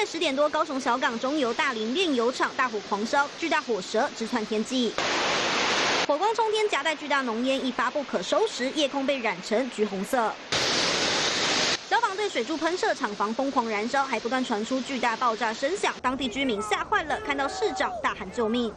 夜10点多，高雄小港中油大林炼油厂大火狂烧，巨大火舌直窜天际。 火光冲天，夹带巨大浓烟，一发不可收拾，夜空被染成橘红色。消防队水柱喷射，厂房疯狂燃烧，还不断传出巨大爆炸声响，当地居民吓坏了，看到市长大喊救命。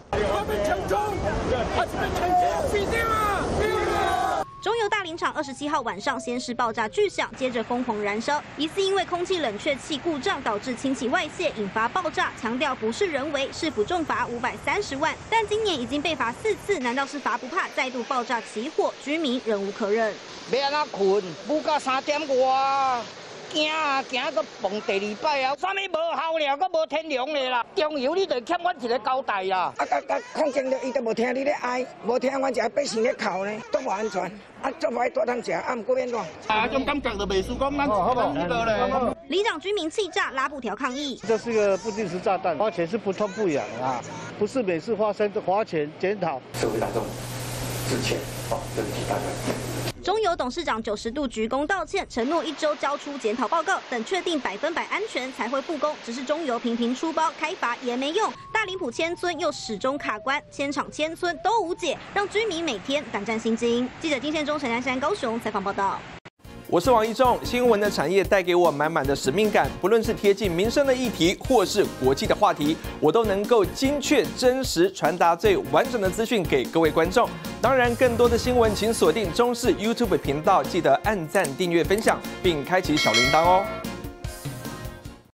中油大林厂27号晚上先是爆炸巨响，接着疯狂燃烧，疑似因为空气冷却器故障导致氢气外泄引发爆炸，强调不是人为，市府重罚530万。但今年已经被罚4次，难道是罚不怕再度爆炸起火？居民忍无可忍。 要安怎困？不到3点外。 惊啊！惊个蹦第2摆啊！啥物无效了，阁无天良的啦！中油你就欠阮一个交代啦！ 抗争了，伊都无听你咧哀，无听阮一个百姓咧哭呢，都无安全。啊，做歹大通食，啊，毋过变怎？ 啊，种感觉就袂输讲咱那个咧。 里长居民气炸，拉布条抗议。 这是个不定时炸弹，花钱是不痛不痒啊，不是每次发生都花钱检讨。 社会大众之前，对不起大家。 中油董事长90度鞠躬道歉，承诺1周交出检讨报告，等确定100%安全才会复工。只是中油频频出包开罚也没用，大林埔千村又始终卡关，千厂千村都无解，让居民每天胆战心惊。记者金宪忠、陈南山高雄采访报道。 我是王一仲，新闻的产业带给我满满的使命感，不论是贴近民生的议题，或是国际的话题，我都能够精确、真实传达最完整的资讯给各位观众。当然，更多的新闻请锁定中视 YouTube 频道，记得按赞、订阅、分享，并开启小铃铛哦。